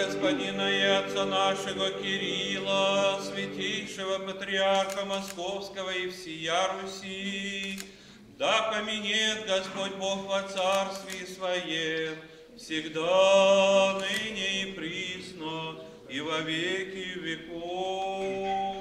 Господина и Отца нашего Кирилла, святейшего патриарха Московского и всея Руси, да поменет Господь Бог во Царстве Своем, всегда, ныне и присно, и во веки веков.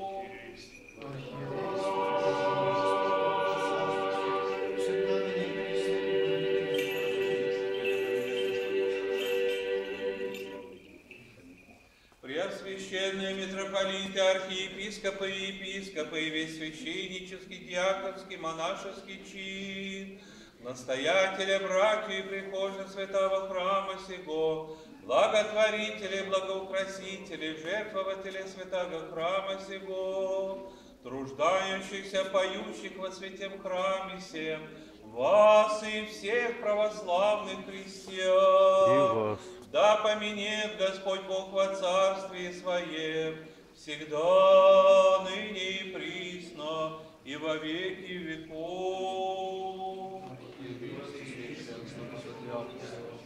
Преосвященные митрополиты, архиепископы и епископы, и весь священнический, диаконский, монашеский чин, настоятеля, братья и прихожие святого храма сего, благотворители, благоукрасители, жертвователи святого храма сего, труждающихся, поющих во святем храме сем, вас и всех православных христиан, да поменет Господь Бог во Царстве Своем, всегда, ныне и присно, и во веки веков.